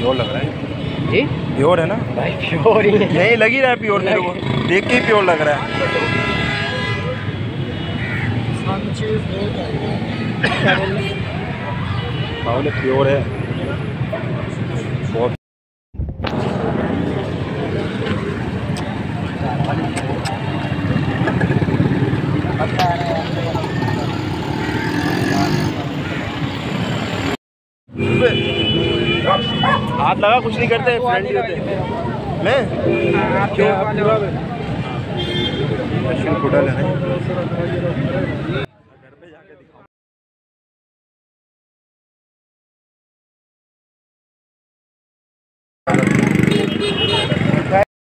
Pure लग रहा है जी, प्योर है ना भाई प्योर ही है। नहीं लग ही रहा है प्योर, मेरे को देख के ही प्योर लग रहा है। बाहुले प्योर है बहुत। हाथ लगा, कुछ नहीं करते, फ्रेंडली होते मैं क्यों होटल है।